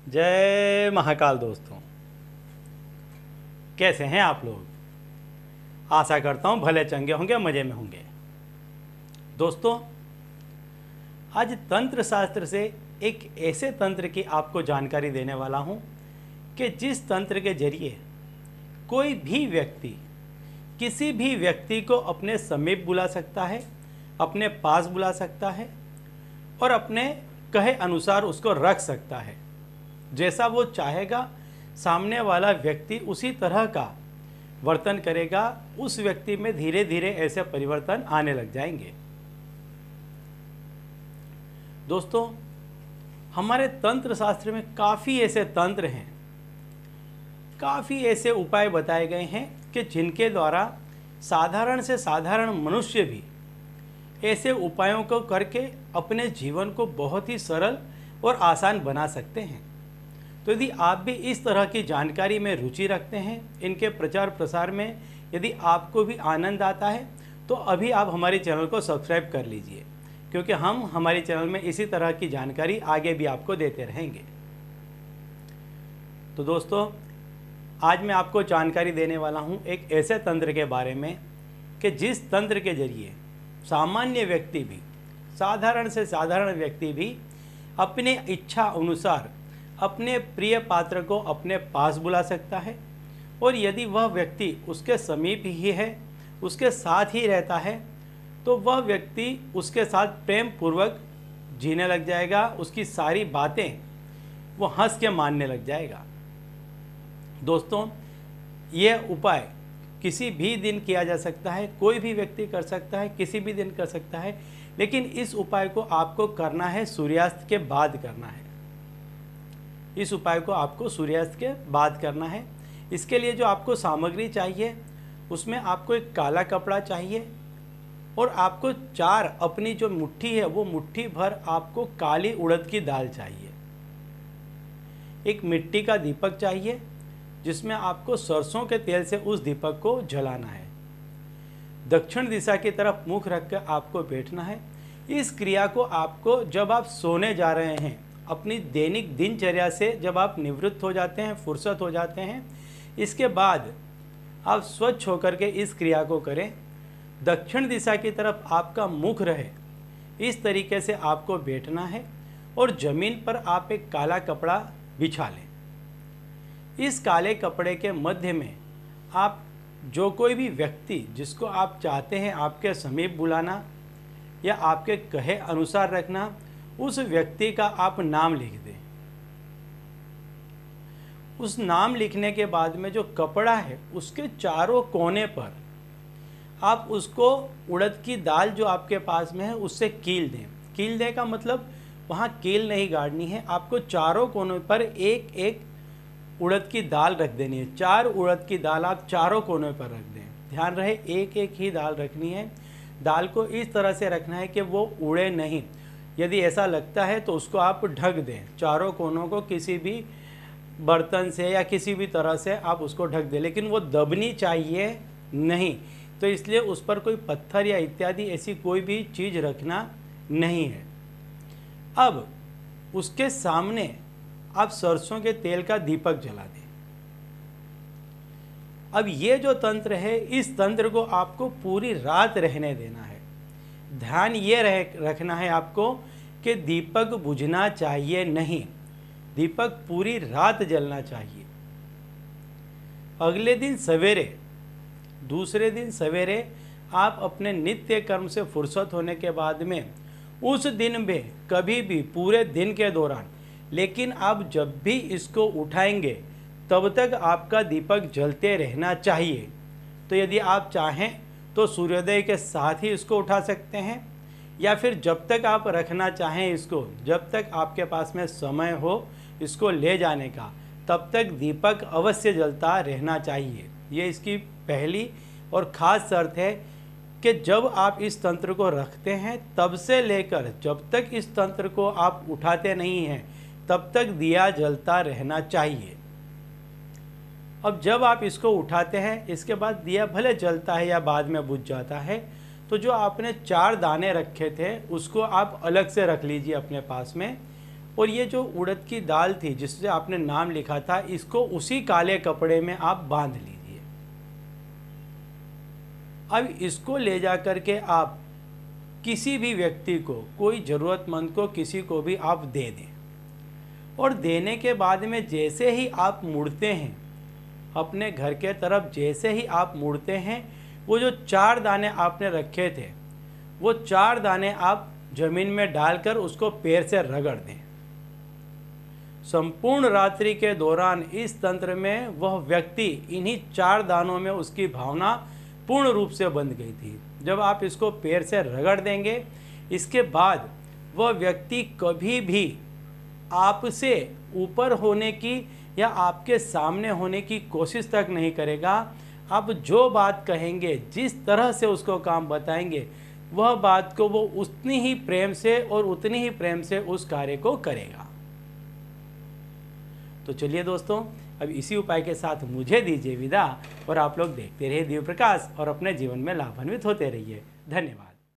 जय महाकाल दोस्तों, कैसे हैं आप लोग। आशा करता हूं भले चंगे होंगे, मज़े में होंगे। दोस्तों, आज तंत्र शास्त्र से एक ऐसे तंत्र की आपको जानकारी देने वाला हूं कि जिस तंत्र के जरिए कोई भी व्यक्ति किसी भी व्यक्ति को अपने समीप बुला सकता है, अपने पास बुला सकता है और अपने कहे अनुसार उसको रख सकता है। जैसा वो चाहेगा सामने वाला व्यक्ति उसी तरह का वर्तन करेगा। उस व्यक्ति में धीरे धीरे ऐसे परिवर्तन आने लग जाएंगे। दोस्तों, हमारे तंत्र शास्त्र में काफ़ी ऐसे तंत्र हैं, काफ़ी ऐसे उपाय बताए गए हैं कि जिनके द्वारा साधारण से साधारण मनुष्य भी ऐसे उपायों को करके अपने जीवन को बहुत ही सरल और आसान बना सकते हैं। तो यदि आप भी इस तरह की जानकारी में रुचि रखते हैं, इनके प्रचार प्रसार में यदि आपको भी आनंद आता है, तो अभी आप हमारे चैनल को सब्सक्राइब कर लीजिए, क्योंकि हम हमारे चैनल में इसी तरह की जानकारी आगे भी आपको देते रहेंगे। तो दोस्तों, आज मैं आपको जानकारी देने वाला हूं एक ऐसे तंत्र के बारे में कि जिस तंत्र के जरिए सामान्य व्यक्ति भी, साधारण से साधारण व्यक्ति भी अपने इच्छा अनुसार अपने प्रिय पात्र को अपने पास बुला सकता है। और यदि वह व्यक्ति उसके समीप ही है, उसके साथ ही रहता है, तो वह व्यक्ति उसके साथ प्रेम पूर्वक जीने लग जाएगा। उसकी सारी बातें वो हंस के मानने लग जाएगा। दोस्तों, यह उपाय किसी भी दिन किया जा सकता है, कोई भी व्यक्ति कर सकता है, किसी भी दिन कर सकता है, लेकिन इस उपाय को आपको करना है सूर्यास्त के बाद करना है। इस उपाय को आपको सूर्यास्त के बाद करना है। इसके लिए जो आपको सामग्री चाहिए, उसमें आपको एक काला कपड़ा चाहिए और आपको 4 अपनी जो मुट्ठी है वो मुट्ठी भर आपको काली उड़द की दाल चाहिए। एक मिट्टी का दीपक चाहिए जिसमें आपको सरसों के तेल से उस दीपक को जलाना है। दक्षिण दिशा की तरफ मुख रखकर आपको बैठना है। इस क्रिया को आपको जब आप सोने जा रहे हैं, अपनी दैनिक दिनचर्या से जब आप निवृत्त हो जाते हैं, फुर्सत हो जाते हैं, इसके बाद आप स्वच्छ होकर के इस क्रिया को करें। दक्षिण दिशा की तरफ आपका मुख रहे, इस तरीके से आपको बैठना है और ज़मीन पर आप एक काला कपड़ा बिछा लें। इस काले कपड़े के मध्य में आप जो कोई भी व्यक्ति जिसको आप चाहते हैं आपके समीप बुलाना या आपके कहे अनुसार रखना, उस व्यक्ति का आप नाम लिख दें। उस नाम लिखने के बाद में जो कपड़ा है उसके चारों कोने पर आप उसको उड़द की दाल जो आपके पास में है उससे कील दें। कील दें का मतलब वहाँ कील नहीं गाड़नी है, आपको चारों कोनों पर एक एक उड़द की दाल रख देनी है। 4 उड़द की दाल आप चारों कोनों पर रख दें। ध्यान रहे, एक एक ही दाल रखनी है। दाल को इस तरह से रखना है कि वो उड़े नहीं। यदि ऐसा लगता है तो उसको आप ढक दें। चारों कोनों को किसी भी बर्तन से या किसी भी तरह से आप उसको ढक दें, लेकिन वो दबनी चाहिए नहीं। तो इसलिए उस पर कोई पत्थर या इत्यादि ऐसी कोई भी चीज़ रखना नहीं है। अब उसके सामने आप सरसों के तेल का दीपक जला दें। अब ये जो तंत्र है, इस तंत्र को आपको पूरी रात रहने देना है। ध्यान ये रखना है आपको कि दीपक बुझना चाहिए नहीं, दीपक पूरी रात जलना चाहिए। अगले दिन सवेरे, दूसरे दिन सवेरे आप अपने नित्य कर्म से फुर्सत होने के बाद में उस दिन में कभी भी पूरे दिन के दौरान, लेकिन आप जब भी इसको उठाएंगे तब तक आपका दीपक जलते रहना चाहिए। तो यदि आप चाहें तो सूर्योदय के साथ ही इसको उठा सकते हैं, या फिर जब तक आप रखना चाहें इसको, जब तक आपके पास में समय हो इसको ले जाने का, तब तक दीपक अवश्य जलता रहना चाहिए। ये इसकी पहली और ख़ास शर्त है कि जब आप इस तंत्र को रखते हैं तब से लेकर जब तक इस तंत्र को आप उठाते नहीं हैं तब तक दिया जलता रहना चाहिए। अब जब आप इसको उठाते हैं, इसके बाद दिया भले जलता है या बाद में बुझ जाता है, तो जो आपने 4 दाने रखे थे उसको आप अलग से रख लीजिए अपने पास में। और ये जो उड़द की दाल थी जिससे आपने नाम लिखा था, इसको उसी काले कपड़े में आप बांध लीजिए। अब इसको ले जा कर के आप किसी भी व्यक्ति को, कोई ज़रूरतमंद को, किसी को भी आप दे दें। और देने के बाद में जैसे ही आप मुड़ते हैं अपने घर के तरफ, जैसे ही आप मुड़ते हैं, वो जो 4 दाने आपने रखे थे वो 4 दाने आप ज़मीन में डालकर उसको पैर से रगड़ दें। संपूर्ण रात्रि के दौरान इस तंत्र में वह व्यक्ति इन्हीं 4 दानों में उसकी भावना पूर्ण रूप से बंध गई थी। जब आप इसको पैर से रगड़ देंगे, इसके बाद वह व्यक्ति कभी भी आपसे ऊपर होने की या आपके सामने होने की कोशिश तक नहीं करेगा। आप जो बात कहेंगे, जिस तरह से उसको काम बताएंगे, वह बात को वो उतनी ही प्रेम से और उतनी ही प्रेम से उस कार्य को करेगा। तो चलिए दोस्तों, अब इसी उपाय के साथ मुझे दीजिए विदा और आप लोग देखते रहिए दिव्य प्रकाश और अपने जीवन में लाभान्वित होते रहिए। धन्यवाद।